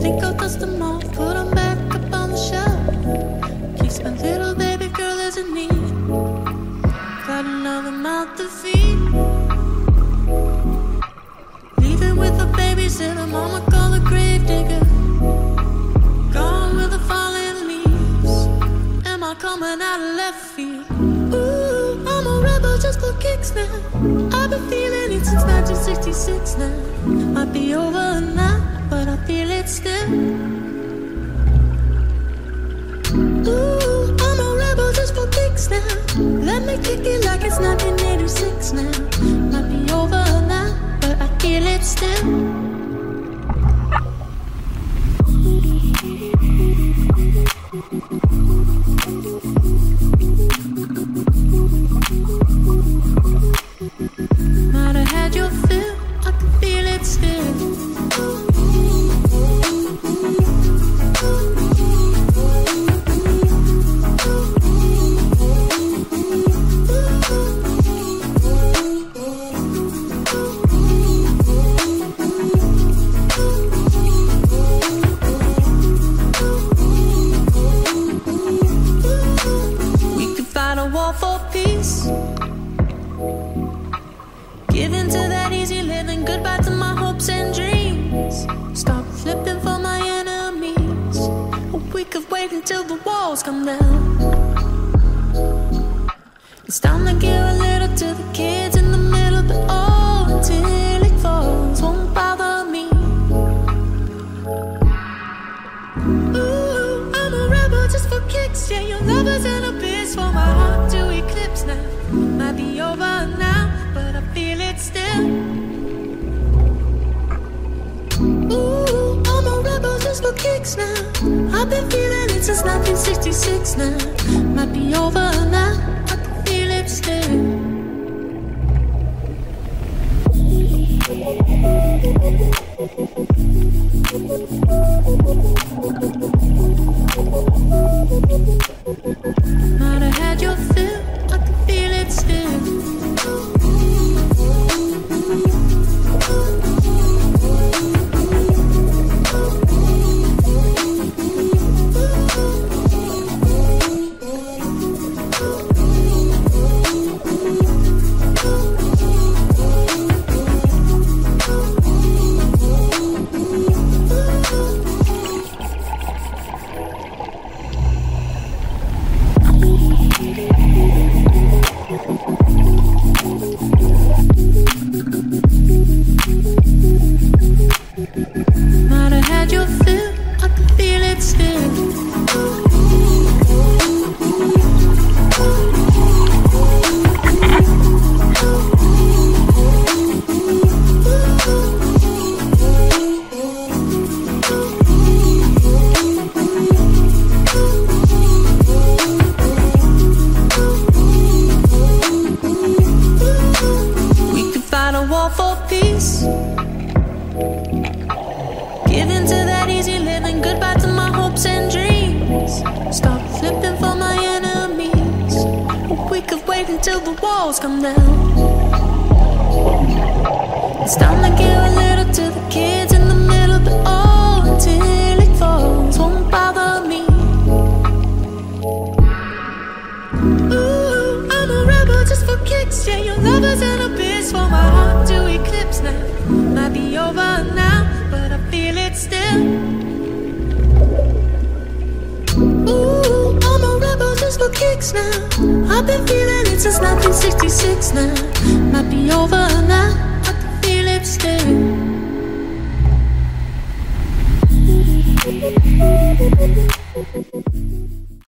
think I'll dust them off, put them back up on the shelf. Keeps my little baby girl as a need. Got another mouth to feed. Leaving with the babysitter, mama call a grave digger. Gone with the falling leaves. Am I coming out of left field? Ooh, I'm a rebel just for kicks now. I've been feeling it since 1966 now. Might be over now, but I feel it still. Ooh, I'm a rebel just for kicks now. Let me kick it like it's 1986 now. Might be over now, but I feel it still. Might have had your fill, I can feel it still. For peace, giving to that easy living, goodbye to my hopes and dreams. Stop flipping for my enemies. We could wait until the walls come down. It's time to give a little to the kids in the middle, but oh, until it falls, won't bother me. Ooh, I'm a rebel just for kicks. Yeah, your lover's an abyss for my heart to eclipse now. Might be over now, but I feel it still. Ooh, I'm a rebel just for kicks now. I've been feeling it since 1966 now. Might be over now, I can feel it still. Might have had your fill, I can feel it still. Might have had your fill, I can feel it still. We could fight a war for peace, giving to that easy living, goodbye to my hopes and dreams. Stop flipping for my enemies. We could wait until the walls come down. It's time to give a little to the kids in the middle, but oh, until it falls, won't bother me. Ooh, I'm a rebel just for kicks. Yeah, your lover's an abyss for my heart to eclipse now. Might be over now, but I feel it still. Ooh, I'm a rebel just for kicks now. I've been feeling it since 1966 now. Might be over now, I can feel it still.